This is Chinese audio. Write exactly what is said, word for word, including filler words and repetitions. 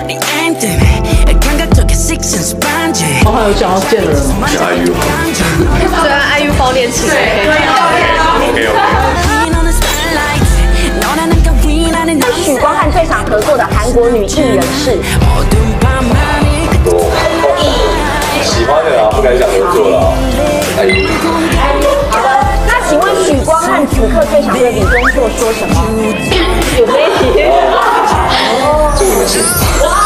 我还有想要见的人吗？ 是 I U 对啊 ，I U 包恋情 OK OK。 跟许光汉最常合作的韩国女艺人是？ 多喜欢的啊，不敢想合作了。I U。 好的，那请问许光汉此刻最想对李钟硕说什么？有这一题。 祝你们幸福。